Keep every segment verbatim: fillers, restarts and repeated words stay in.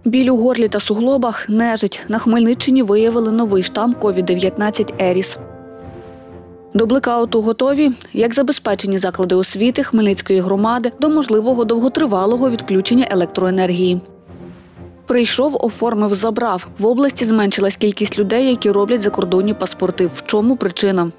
Біль у горлі та суглобах – нежить. На Хмельниччині виявили новий штам ковід дев'ятнадцять Еріс. До блекауту готові, як забезпечені заклади освіти Хмельницької громади до можливого довготривалого відключення електроенергії. Прийшов, оформив, забрав. В області зменшилась кількість людей, які роблять закордонні паспорти. В чому причина?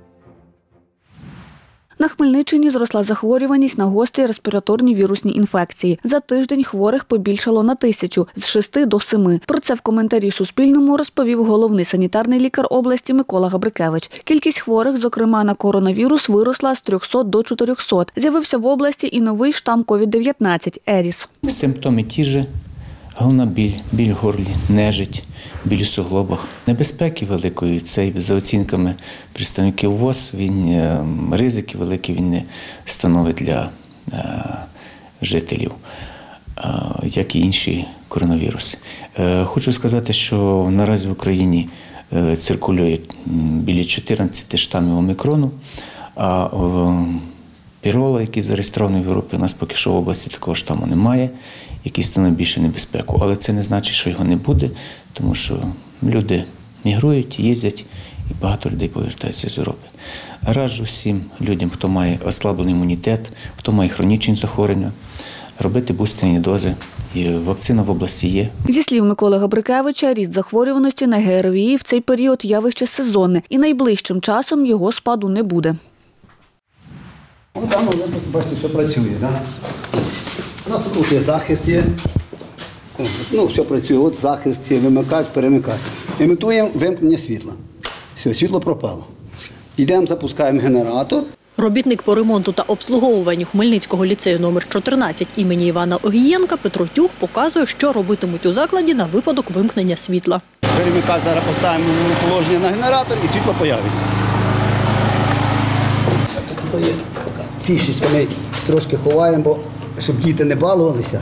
На Хмельниччині зросла захворюваність на гострі респіраторні вірусні інфекції. За тиждень хворих побільшало на тисячу – з шести до семи. Про це в коментарі Суспільному розповів головний санітарний лікар області Микола Габрикевич. Кількість хворих, зокрема на коронавірус, виросла з трьохсот до чотирьохсот. З'явився в області і новий штам ковід дев'ятнадцять – Еріс. Симптоми ті ж. Головна біль, біль в горлі, нежить, біль у суглобах. Небезпеки великої, це за оцінками представників ВОЗ, він, ризики великі він не становить для е, жителів, е, як і інші коронавіруси. Е, хочу сказати, що наразі в Україні е, циркулює біля чотирнадцяти штамів омікрону, а е, пірола, який зареєстрований в Європі, у нас поки що в області такого штаму немає, який становить більше небезпеку. Але це не значить, що його не буде, тому що люди мігрують, їздять і багато людей повертаються з Європи. Раджу всім людям, хто має ослаблений імунітет, хто має хронічні захворювання, робити бустерні дози. І вакцина в області є. Зі слів Миколи Габрикевича, ріст захворюваності на ГРВІ в цей період явище сезонне, і найближчим часом його спаду не буде. Ось там, бачите, що працює. Да? У нас тут є захист є. Ну, все працює, от захист є, вимикач, перемикач. Імітуємо вимкнення світла. Все, світло пропало. Йдемо, запускаємо генератор. Робітник по ремонту та обслуговуванню Хмельницького ліцею номер чотирнадцять імені Івана Огієнка Петро Тюх показує, що робитимуть у закладі на випадок вимкнення світла. Перемикач зараз поставимо на положення на генератор і світло з'явиться. Тут є фішечка, ми трошки ховаємо, бо щоб діти не балувалися.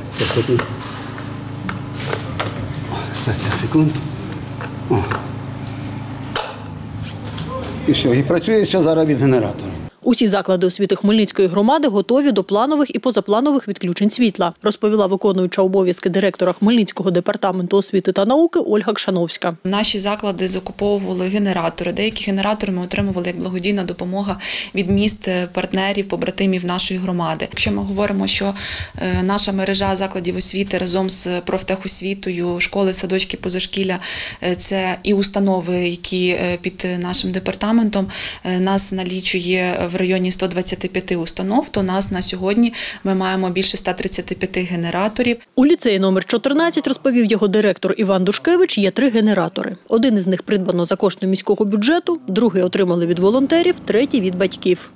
Зараз, секунду. О. І все, і працює ще зараз від генератора. Усі заклади освіти Хмельницької громади готові до планових і позапланових відключень світла, розповіла виконуюча обов'язки директора Хмельницького департаменту освіти та науки Ольга Кшановська. Наші заклади закуповували генератори. Деякі генератори ми отримували як благодійна допомога від міст, партнерів, побратимів нашої громади. Якщо ми говоримо, що наша мережа закладів освіти разом з профтехосвітою, школи, садочки, позашкілля – це і установи, які під нашим департаментом нас налічує в районі сто двадцять п'ять установ, то у нас на сьогодні ми маємо більше ста тридцяти п'яти генераторів. У ліцеї номер чотирнадцять, розповів його директор Іван Душкевич, є три генератори. Один із них придбано за кошти міського бюджету, другий отримали від волонтерів, третій – від батьків.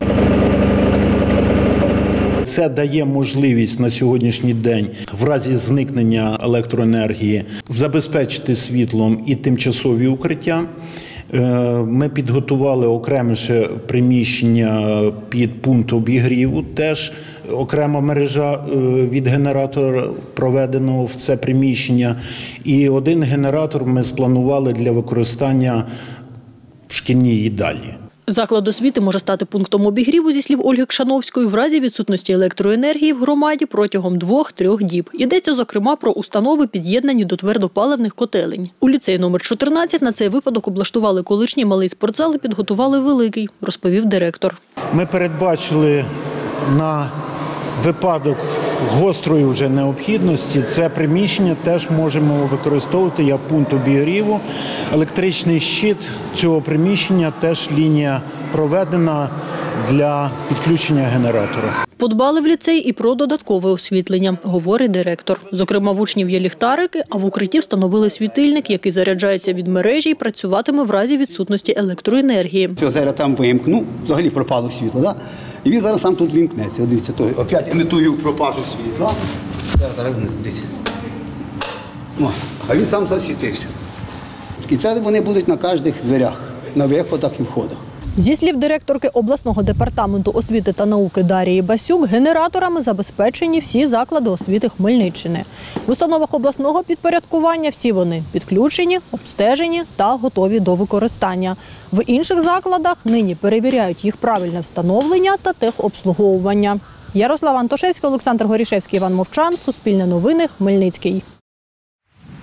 Це дає можливість на сьогоднішній день в разі зникнення електроенергії забезпечити світлом і тимчасові укриття. Ми підготували окреме ще приміщення під пункт обігріву, теж окрема мережа від генератора проведено в це приміщення. І один генератор ми спланували для використання в шкільній їдальні. Заклад освіти може стати пунктом обігріву, зі слів Ольги Кшановської, в разі відсутності електроенергії в громаді протягом двох-трьох діб. Йдеться, зокрема, про установи, під'єднані до твердопаливних котелень. У ліцеї номер чотирнадцять на цей випадок облаштували колишній малий спортзал і підготували великий, розповів директор. Ми передбачили на випадок гострої вже необхідності це приміщення теж можемо використовувати як пункт обігріву. Електричний щит цього приміщення теж лінія проведена для підключення генератора. Подбали в ліцеї і про додаткове освітлення, говорить директор. Зокрема, в учнів є ліхтарики, а в укритті встановили світильник, який заряджається від мережі і працюватиме в разі відсутності електроенергії. Все, зараз там вимкну, взагалі пропало світло, да? І він зараз сам тут вимкнеться. Дивіться, то опять імітую пропажу світла. Зараз, зараз, дивіться. О, а він сам засвітився. І це вони будуть на кожних дверях, на виходах і входах. Зі слів директорки обласного департаменту освіти та науки Дарії Басюк, генераторами забезпечені всі заклади освіти Хмельниччини. В установах обласного підпорядкування всі вони підключені, обстежені та готові до використання. В інших закладах нині перевіряють їх правильне встановлення та техобслуговування. Ярослава Антошевська, Олександр Горішевський, Іван Мовчан, Суспільне новини, Хмельницький.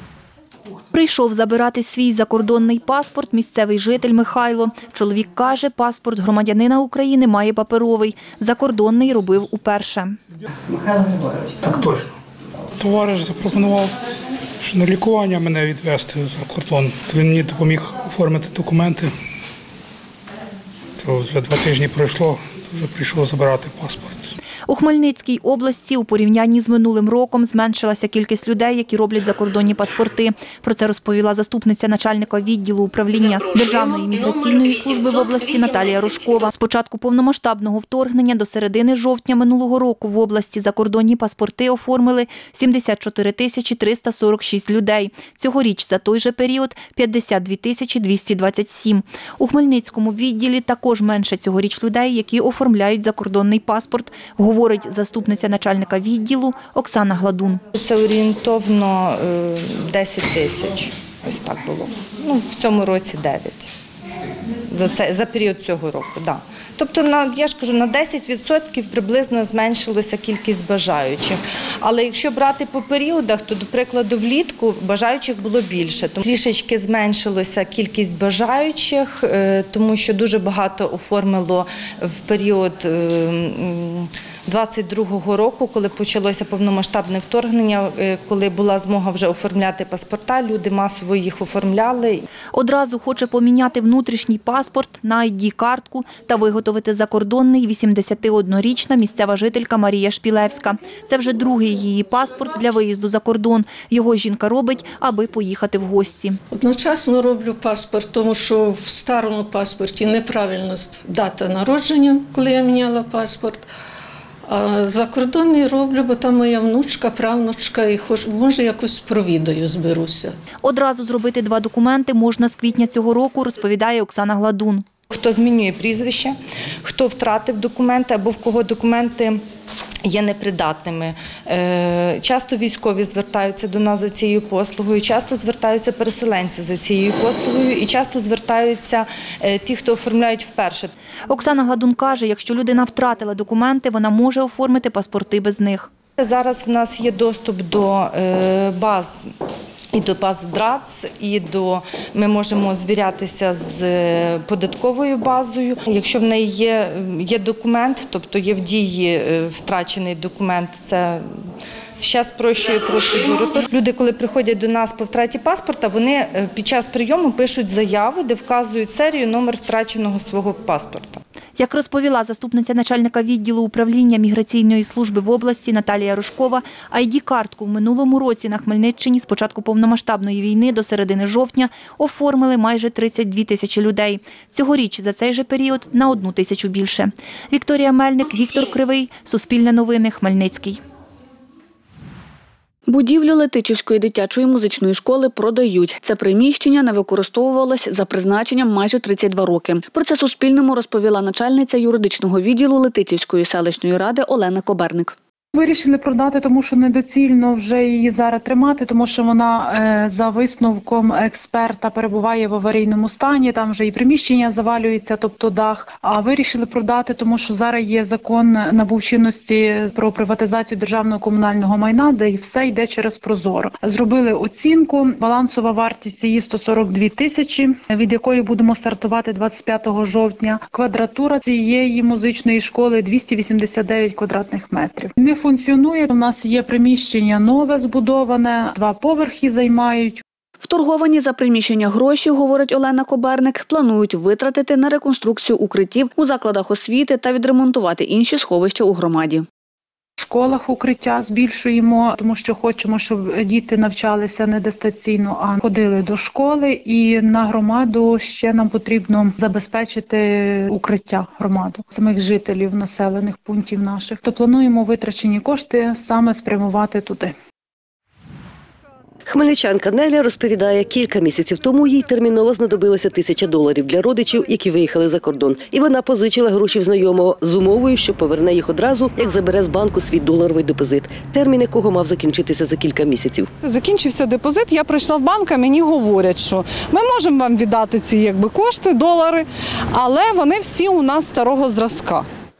Прийшов забирати свій закордонний паспорт місцевий житель Михайло. Чоловік каже, паспорт громадянина України має паперовий. Закордонний робив уперше. Михайло Григорович. Так точно. Товариш запропонував, що на лікування мене відвезти за кордон. То він мені допоміг оформити документи. То вже два тижні пройшло, то вже прийшов забирати паспорт. У Хмельницькій області у порівнянні з минулим роком зменшилася кількість людей, які роблять закордонні паспорти. Про це розповіла заступниця начальника відділу управління Державної міграційної служби в області Наталія Рожкова. З початку повномасштабного вторгнення до середини жовтня минулого року в області закордонні паспорти оформили сімдесят чотири тисячі триста сорок шість людей. Цьогоріч за той же період – п'ятдесят дві тисячі двісті двадцять сім. У Хмельницькому відділі також менше цьогоріч людей, які оформляють закордонний паспорт, говорить заступниця начальника відділу Оксана Гладун. Це орієнтовно десять тисяч, ось так було. Ну, в цьому році дев'ять, за, це, за період цього року, да. Тобто, на, я ж кажу, на десять відсотків приблизно зменшилася кількість бажаючих. Але якщо брати по періодах, то, до прикладу, влітку бажаючих було більше. Тому трішечки зменшилася кількість бажаючих, тому що дуже багато оформило в період двадцять другого року, коли почалося повномасштабне вторгнення, коли була змога вже оформляти паспорта, люди масово їх оформляли. Одразу хоче поміняти внутрішній паспорт на ай ді-картку та виготовити закордонний вісімдесятиоднорічна місцева жителька Марія Шпілевська. Це вже другий її паспорт для виїзду за кордон. Його жінка робить, аби поїхати в гості. Одночасно роблю паспорт, тому що в старому паспорті неправильна дата народження, коли я міняла паспорт. А закордонний роблю, бо там моя внучка, правнучка, і хоч, може якось провідаю, зберуся. Одразу зробити два документи можна з квітня цього року, розповідає Оксана Гладун. Хто змінює прізвище, хто втратив документи або в кого документи є непридатними. Часто військові звертаються до нас за цією послугою, часто звертаються переселенці за цією послугою і часто звертаються ті, хто оформляють вперше. Оксана Гладун каже, якщо людина втратила документи, вона може оформити паспорти без них. Зараз в нас є доступ до баз, і до баз ДРАЦ, і до, ми можемо звірятися з податковою базою. Якщо в неї є, є документ, тобто є в дії втрачений документ, це ще спрощує процедуру. Люди, коли приходять до нас по втраті паспорта, вони під час прийому пишуть заяву, де вказують серію, номер втраченого свого паспорта. Як розповіла заступниця начальника відділу управління міграційної служби в області Наталія Рожкова, ай ді-картку в минулому році на Хмельниччині з початку повномасштабної війни до середини жовтня оформили майже тридцять дві тисячі людей. Цьогоріч за цей же період на одну тисячу більше. Вікторія Мельник, Віктор Кривий, Суспільне новини, Хмельницький. Будівлю Летичівської дитячої музичної школи продають. Це приміщення не використовувалось за призначенням майже тридцять два роки. Про це Суспільному розповіла начальниця юридичного відділу Летичівської селищної ради Олена Коберник. Вирішили продати, тому що недоцільно вже її зараз тримати, тому що вона е, за висновком експерта перебуває в аварійному стані, там вже і приміщення завалюється, тобто дах. А вирішили продати, тому що зараз є закон набув чинності про приватизацію державного комунального майна, де все йде через Прозоро. Зробили оцінку, балансова вартість її сто сорок дві тисячі, від якої будемо стартувати двадцять п'ятого жовтня. Квадратура цієї музичної школи двісті вісімдесят дев'ять квадратних метрів. Не функціонує. У нас є приміщення нове збудоване, два поверхи займають. Вторговані за приміщення гроші, говорить Олена Коберник, планують витратити на реконструкцію укриттів у закладах освіти та відремонтувати інші сховища у громаді. В школах укриття збільшуємо, тому що хочемо, щоб діти навчалися не дистанційно, а ходили до школи. І на громаду ще нам потрібно забезпечити укриття громаду, самих жителів населених пунктів наших. То плануємо витрачені кошти саме спрямувати туди. Хмельничанка Неля розповідає, кілька місяців тому їй терміново знадобилося тисяча доларів для родичів, які виїхали за кордон. І вона позичила гроші в знайомого з умовою, що поверне їх одразу, як забере з банку свій доларовий депозит, термін якого мав закінчитися за кілька місяців. Закінчився депозит, я прийшла в банк, а мені говорять, що ми можемо вам віддати ці якби кошти, долари, але вони всі у нас старого зразка.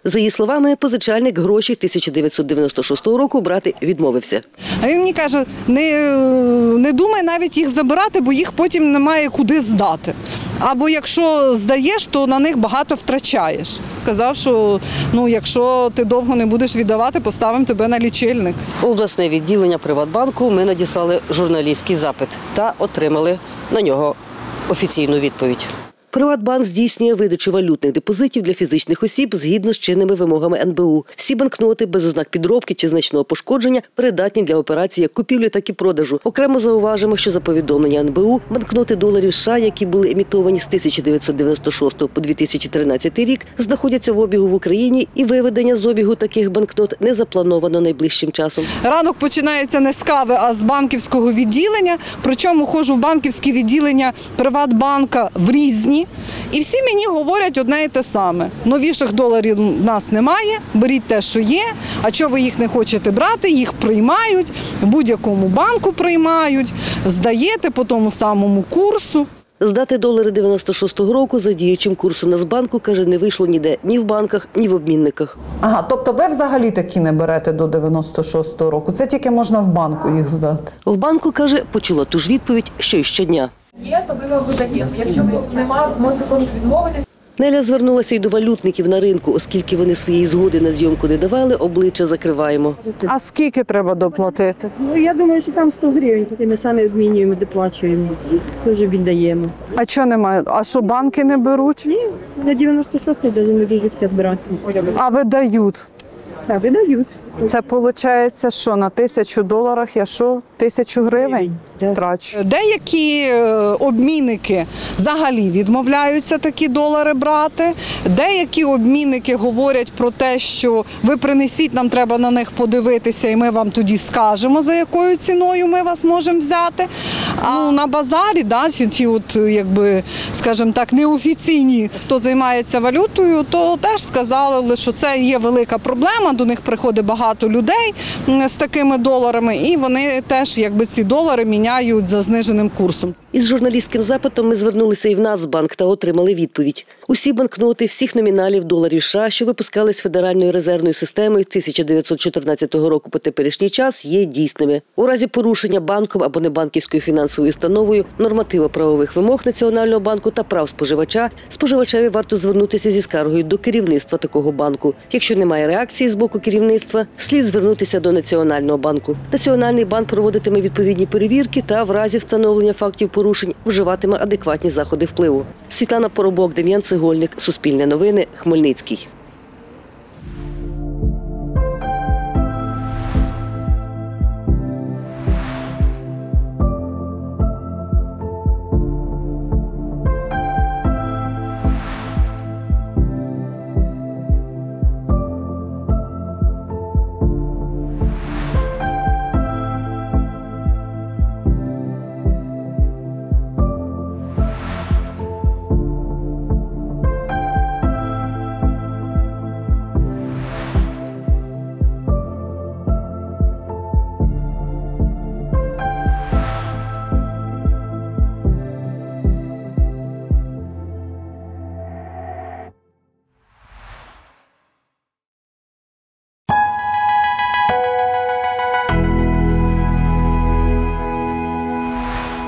За її словами, позичальник гроші тисяча дев'ятсот дев'яносто шостого року брати відмовився. А він мені каже, не, не думай навіть їх забирати, бо їх потім немає куди здати. Або якщо здаєш, то на них багато втрачаєш. Сказав, що ну, якщо ти довго не будеш віддавати, поставимо тебе на лічильник. У обласне відділення Приватбанку ми надіслали журналістський запит та отримали на нього офіційну відповідь. Приватбанк здійснює видачу валютних депозитів для фізичних осіб згідно з чинними вимогами ен бе у. Всі банкноти без ознак підробки чи значного пошкодження придатні для операцій як купівлі, так і продажу. Окремо зауважимо, що за повідомлення ен бе у банкноти доларів США, які були емітовані з тисяча дев'ятсот дев'яносто шостого по дві тисячі тринадцятий рік, знаходяться в обігу в Україні, і виведення з обігу таких банкнот не заплановано найближчим часом. Ранок починається не з кави, а з банківського відділення. Причому ходжу в банківське відділення Приватбанка в Різні. І всі мені говорять одне і те саме. Новіших доларів у нас немає, беріть те, що є. А чого ви їх не хочете брати? Їх приймають, в будь-якому банку приймають, здаєте по тому самому курсу. Здати долари дев'яносто шостого року за діючим курсом Нацбанку, каже, не вийшло ніде ні в банках, ні в обмінниках. Ага, тобто ви взагалі такі не берете до дев'яносто шостого року? Це тільки можна в банку їх здати? В банку, каже, почула ту ж відповідь, що й щодня. Є, то ми вам видаємо. Якщо немає, можете просто відмовитись. Неля звернулася й до валютників на ринку, оскільки вони своєї згоди на зйомку не давали, обличчя закриваємо. А скільки треба доплатити? Ну, я думаю, що там сто гривень, потім ми самі обмінюємо, доплачуємо, теж віддаємо. А що немає? А що, банки не беруть? Ні, на дев'яносто шостий навіть не дуже хочуть брати. А видають? Так, видають. Це виходить, що на тисячу доларах я що? Тисячу гривень трачу. Деякі обмінники взагалі відмовляються такі долари брати. Деякі обмінники говорять про те, що ви принесіть, нам треба на них подивитися, і ми вам тоді скажемо, за якою ціною ми вас можемо взяти. А на базарі, да, ті, от, якби, скажімо так, неофіційні, хто займається валютою, то теж сказали, що це є велика проблема, до них приходить багато людей з такими доларами, і вони теж якби ці долари міняють за зниженим курсом. Із журналістським запитом ми звернулися і в Нацбанк та отримали відповідь. Усі банкноти всіх номіналів доларів США, що випускались Федеральною резервною системою з тисяча дев'ятсот чотирнадцятого року по теперішній час, є дійсними. У разі порушення банком або небанківською фінансовою установою нормативно-правових вимог Національного банку та прав споживача, споживачеві варто звернутися зі скаргою до керівництва такого банку. Якщо немає реакції з боку керівництва, слід звернутися до Національного банку. Національний банк проводитиме відповідні перевірки та в разі встановлення фактів порушень вживатиме адекватні заходи впливу. Світлана Поробок, Дем'ян Цегольник, Суспільне новини, Хмельницький.